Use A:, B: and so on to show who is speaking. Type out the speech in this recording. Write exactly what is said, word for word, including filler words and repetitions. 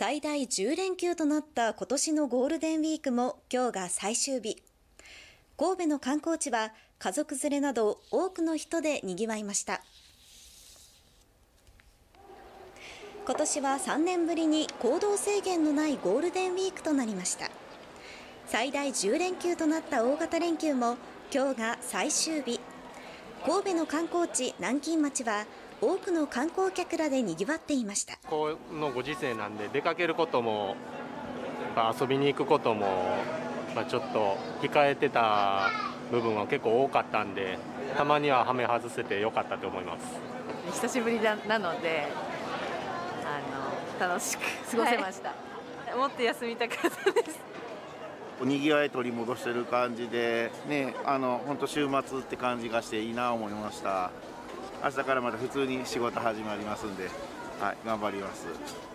A: 最大じゅう連休となった今年のゴールデンウィークも今日が最終日。神戸の観光地は家族連れなど多くの人で賑わいました。今年はさんねんぶりに行動制限のないゴールデンウィークとなりました。最大じゅう連休となった大型連休も今日が最終日。神戸の観光地南京町は多くの観光客らで賑わっていました。
B: このご時世なんで出かけることも遊びに行くことも、まあ、ちょっと控えてた部分は結構多かったんで、たまにはハメ外せてよかったと思います。
C: 久しぶりなのであの楽しく過ごせました、はい、もっと休みたかったです。
D: にぎわい取り戻してる感じで、ね、あの本当週末って感じがしていいなと思いました。明日からまた普通に仕事始まりますんで、はい、頑張ります。